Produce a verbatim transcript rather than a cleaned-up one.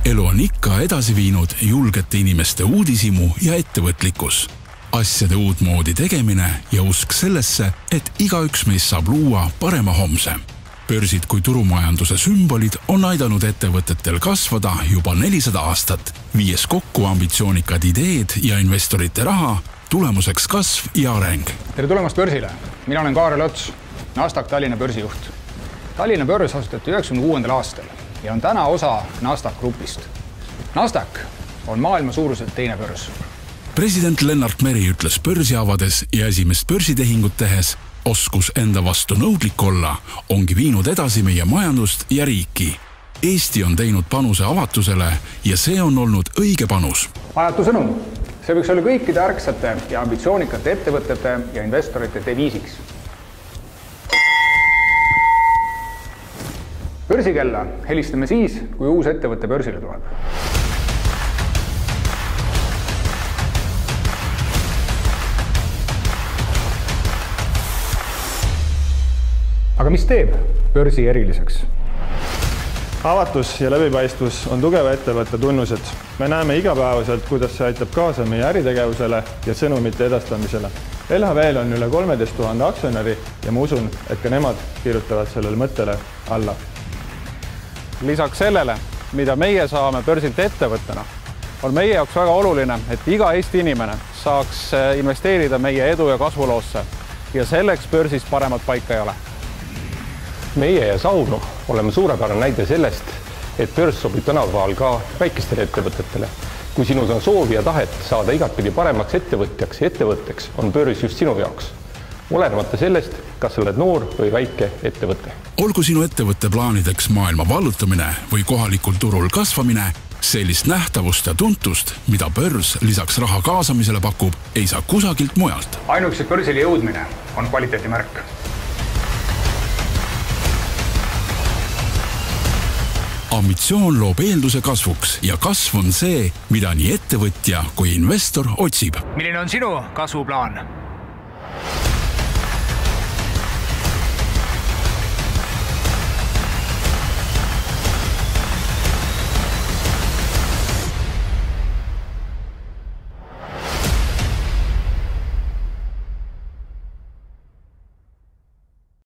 Elu on ikka edasi viinud julgete inimeste uudisimu ja ettevõtlikkus. Asjade uutmoodi tegemine ja usk sellesse, et igaüks meist saab luua parema homse. Börsid kui turumajanduse sümbolid on aidanud ettevõtetel kasvada juba nelisada aastat, viies kokku ambitsioonikad ideed ja investorite raha, tulemuseks kasv ja areng. Tere tulemast börsile! Mina olen Kaarel Ots, Nasdaq Tallinna börsijuht. Tallinna börs asutati üheksakümne kuuendal aastal ja on täna osa Nasdaq grupist. Nasdaq on maailma suuruselt teine börs. President Lennart Meri ütles börsi avades ja esimest börsitehingut tehes, oskus enda vastu nõudlik olla, ongi viinud edasi meie majandust ja riiki. Eesti on teinud panuse avatusele ja see on olnud õige panus. Ajatu sõnum. See võiks olla kõikide ärksate ja ambitsioonikate ettevõtete ja investorite deviisiks. Börsikella helistame siis, kui uus ettevõtte börsile tuleb. Aga mis teeb börsi eriliseks? Avatus ja läbipaistvus on tugeva ettevõtte tunnused. Me näeme igapäevaselt, kuidas see aitab kaasa meie äritegevusele ja sõnumite edastamisele. L H V-l on üle kolmeteist tuhande aktsionäri ja ma usun, et ka nemad kirjutavad sellele mõttele alla. Lisaks sellele, mida meie saame börsilt ettevõttena, on meie jaoks väga oluline, et iga Eesti inimene saaks investeerida meie edu ja kasvuloosse ja selleks börsis paremat paika ei ole. Meie ja Sauno oleme suurepärane näide sellest, et börs sobib tänapäeval ka väikestele ettevõtetele. Kui sinus on soovi ja tahet saada igatpidi paremaks ettevõtjaks ja ettevõtteks, on börs just sinu jaoks. Olenemata sellest, kas oled noor või väike ettevõte. Olgu sinu ettevõtte plaanideks maailma vallutamine või kohalikul turul kasvamine, sellist nähtavust ja tuntust, mida börs lisaks raha kaasamisele pakub, ei saa kusagilt mujalt. Ainuks börsile jõudmine on kvaliteetimärk. Ambitsioon loob eelduse kasvuks ja kasv on see, mida nii ettevõtja kui investor otsib. Milline on sinu kasvuplaan?